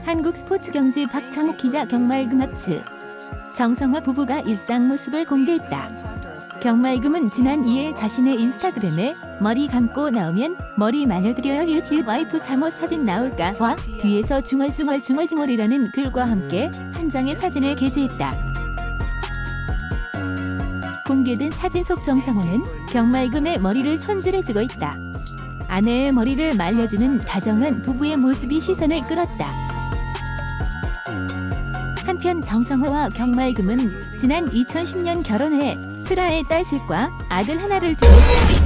한국 스포츠경제 박창욱 기자 경말금 하츠. 정성화 부부가 일상 모습을 공개했다. 경말금은 지난 2일 자신의 인스타그램에 머리 감고 나오면 머리 말려드려요 유튜브 와이프 잠옷 사진 나올까 와 뒤에서 중얼중얼이라는 글과 함께 한 장의 사진을 게재했다. 공개된 사진 속 정성호는 경말금의 머리를 손질해주고 있다. 아내의 머리를 말려주는 다정한 부부의 모습이 시선을 끌었다. 한편 정성호와 경말금은 지난 2010년 결혼해 슬아의 딸 셋과 아들 하나를 두고 있다.